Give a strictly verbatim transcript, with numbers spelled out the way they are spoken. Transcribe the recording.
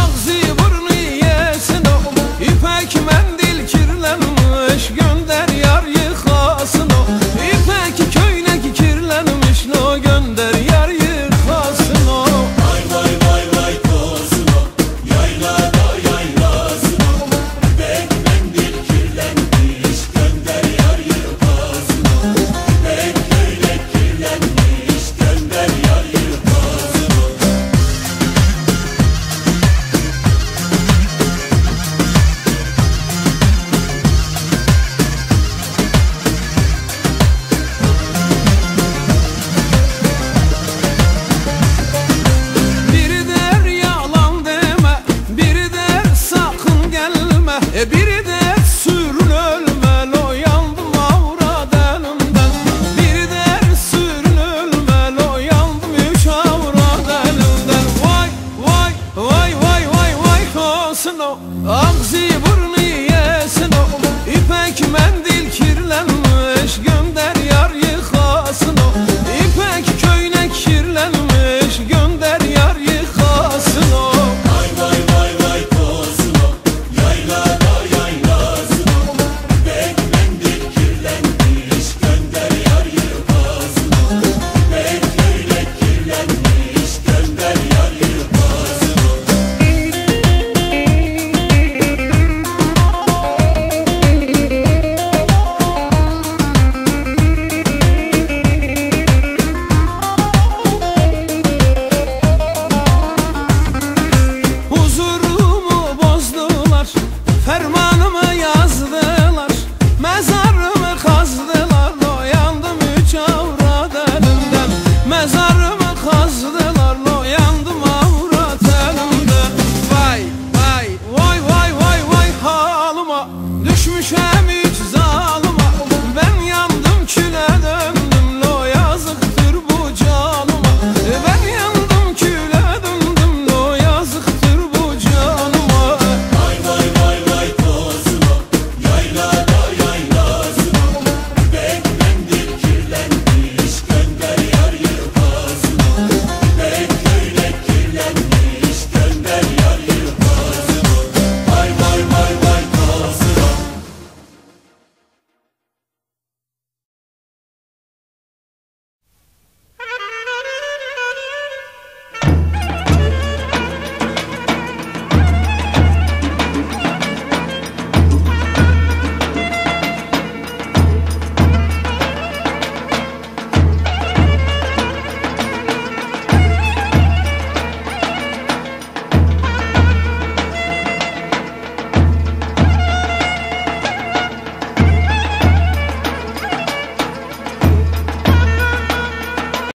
ağzı burnu yesin o. İpek mendil kirlenmiş, gönder yar yıkasın o. İpek köylek kirlenmiş, lo gönder yar yıkasın o. Vay vay vay vay tosun o, yaylada yaylasın o. İpek mendil kirlenmiş, gönder yar yıkasın o. İpek köylek kirlenmiş, gönder yar yıkasın o. Biri der yalan deme, biri der sakın gelme, e biri der sürün ölme, lo yandım avrat elimden. Biri der sürün ölme, lo yandım üç avrat elimden. Vay vay vay vay vay vay olsun o, ağzı burnu yesin o. İpek mendil kirlenmiş,